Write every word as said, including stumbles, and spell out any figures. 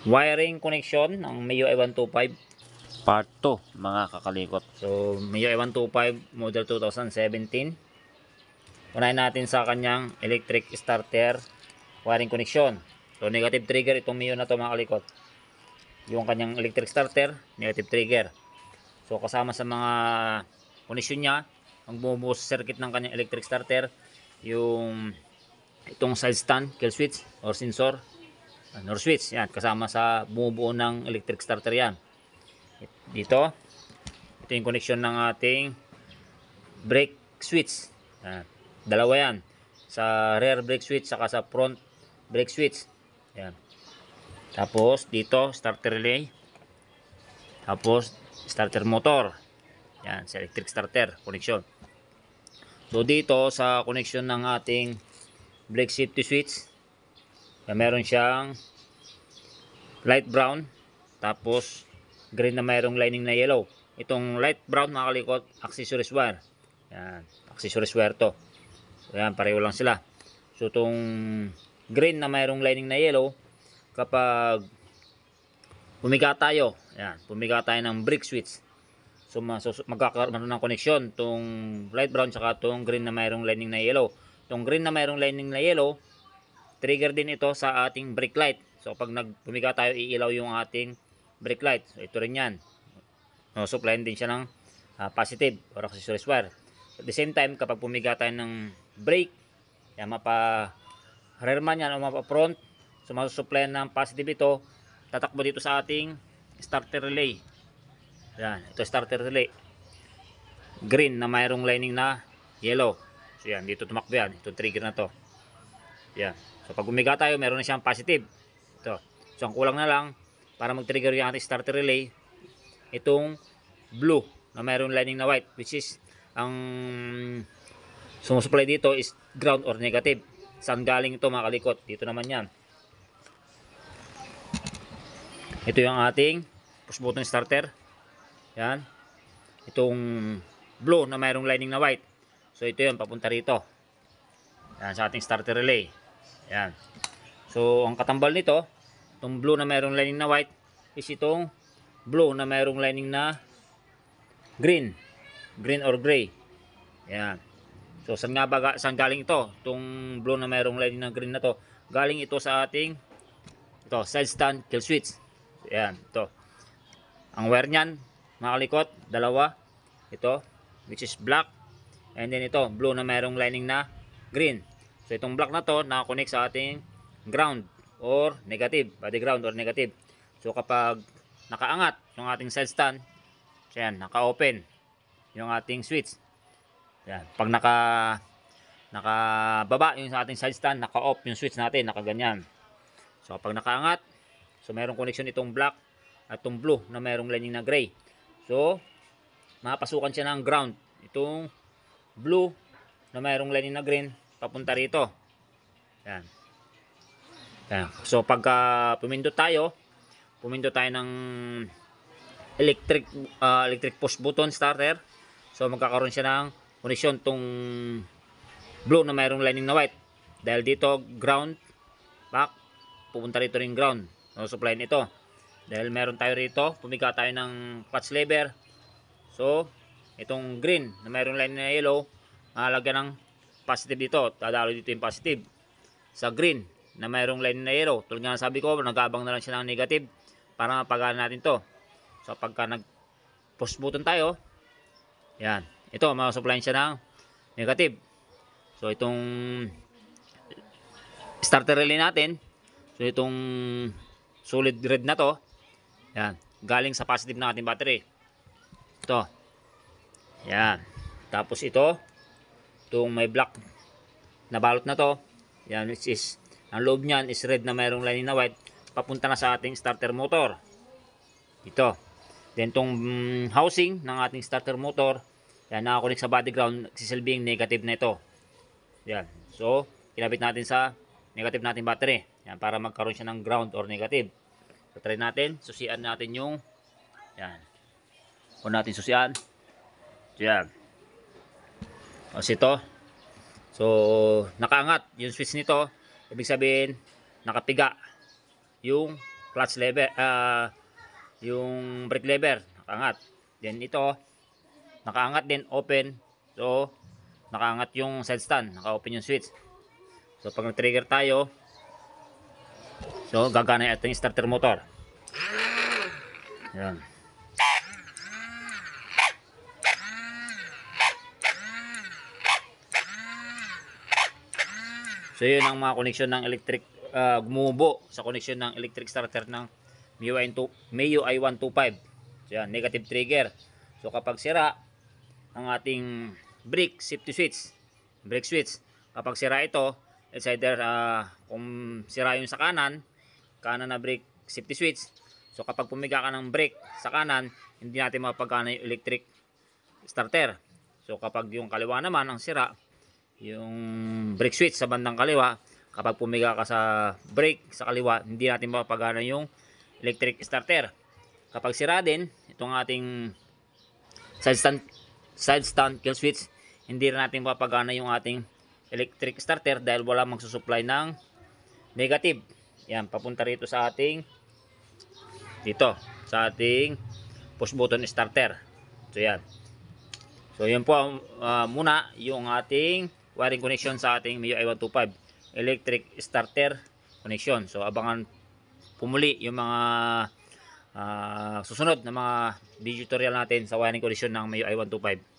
Wiring connection ng M I U I one twenty-five part two mga kakalikot. So M I U I one twenty-five model two thousand seventeen. Unahin natin sa kanyang electric starter wiring connection. So negative trigger itong M I U na to mga kalikot. Yung kanyang electric starter, negative trigger. So kasama sa mga connection niya, ang bumubuo sa circuit ng kanyang electric starter, yung itong side stand, kill switch or sensor, nor switch, yan, kasama sa bumubuo ng electric starter yan. Dito, ito yung connection ng ating brake switch. Yan. Dalawa yan. Sa rear brake switch, saka sa front brake switch. Yan. Tapos, dito, starter relay. Tapos, starter motor. Yan, sa electric starter, connection. So, dito, sa connection ng ating brake safety switch, yan, meron siyang light brown, tapos green na mayroong lining na yellow. Itong light brown mga kalikot, accessories wire. Yan, accessories wire to. So yan, pareho lang sila. So itong green na mayroong lining na yellow, kapag pumiga tayo, yan, pumiga tayo ng brake switch, so magkakaroon ng connection itong light brown saka itong green na mayroong lining na yellow. Itong green na mayroong lining na yellow, trigger din ito sa ating brake light. So pag nagpumiga tayo, iilaw yung ating brake light. So ito rin yan. No, supply din siya ng uh, positive or accessories wire. At the same time, kapag pumiga tayo ng brake, yan, mapa rear man yan o mapa front, so masusupply ng positive ito, tatakbo dito sa ating starter relay. Yan, ito starter relay. Green na mayroong lining na yellow. So yan, dito tumakbo yan. Ito trigger na to. Yan. So pag pumiga tayo, meron na siyang positive. Ito. So ang kulang na lang para mag-trigger yung ating starter relay, itong blue na mayroong lining na white, which is ang sumusupply dito is ground or negative. Saan galing ito mga kalikot? Dito naman yan. Ito yung ating push button starter. Yan. Itong blue na mayroong lining na white. So ito yun, papunta rito. Yan, sa ating starter relay. Yan. So ang katambal nito, itong blue na mayroong lining na white, is itong blue na mayroong lining na green. Green or gray. Yan. So saan nga ba, saan galing ito? Itong blue na mayroong lining na green na to, galing ito sa ating ito, side stand kill switch. Yan, ito. Ang wire niyan, mga kalikot, dalawa. Ito, which is black. And then ito, blue na mayroong lining na green. So itong black na to, nakakonect sa ating ground or negative, body ground or negative. So kapag nakaangat yung ating side stand, so yan, naka-open yung ating switch. Yan, pag naka nakababa yung sa ating side stand, naka-off yung switch natin, nakaganyan. So kapag nakaangat, so mayroong connection itong black at itong blue na mayroong lining na gray. So mapasukan siya ng ground. Itong blue na mayroong lining na green, papunta rito. Yan. Yan. So pagka pumindot tayo, pumindot tayo ng electric uh, electric push button starter, so magkakaroon siya ng connection tong blue na mayroong lining na white. Dahil dito ground, back, pupunta rito rin ground. So supply nito. Dahil meron tayo rito, pumiga tayo ng clutch lever. So itong green na mayroong line na yellow, malalagyan ng positive dito. Dadalo dito yung positive sa green na mayroong line na yellow. Tulad nga sabi ko, nag-aabang na lang siya ng negative para mapagana natin to. So pagka nag push button tayo, yan, ito masupply siya ng negative. So itong starter relay natin, so itong solid red na to, yan, galing sa positive ng ating battery. Ito. Yan. Tapos ito, itong may black na balot na to, yan, which is, ang loob niyan is red na mayroong lining na white, papunta na sa ating starter motor. Ito. Then itong um, housing ng ating starter motor, yan, nakakunik sa body ground, sisilbing negative na ito. Yan. So, kinabit natin sa negative natin battery. Yan, para magkaroon siya ng ground or negative. So, try natin. Susian natin yung, yan. Kung natin susian. Yan. Tapos ito. So, nakaangat yung switch nito. Ibig sabihin, nakapiga yung clutch lever, ah, yung brake lever, nakaangat. Then ito, nakaangat din, open. So, nakaangat yung side stand, naka-open yung switch. So, pag nag-trigger tayo, so, gagana yung ating starter motor. Yan. So, yun ang mga koneksyon ng electric, uh, gumubo sa koneksyon ng electric starter ng M I U I one twenty-five. So, yan, negative trigger. So, kapag sira ang ating brake safety switch, brake switch, kapag sira ito, it's either uh, kung sira yung sa kanan, kanan na brake safety switch. So, kapag pumiga ka ng brake sa kanan, hindi natin mapagana yung electric starter. So, kapag yung kaliwa naman ang sira, yung brake switch sa bandang kaliwa, kapag pumiga ka sa brake sa kaliwa, hindi natin mapagana yung electric starter. Kapag sira din itong ating side stand, side stand kill switch, hindi rin natin mapagana yung ating electric starter dahil wala magsusupply ng negative. Yan, papunta rito sa ating dito, sa ating push button starter. So yan. So yun po uh, muna yung ating wiring connection sa ating M I U I one twenty-five electric starter connection. So abangan pumuli yung mga uh, susunod na mga video tutorial natin sa wiring connection ng M I U I one twenty-five.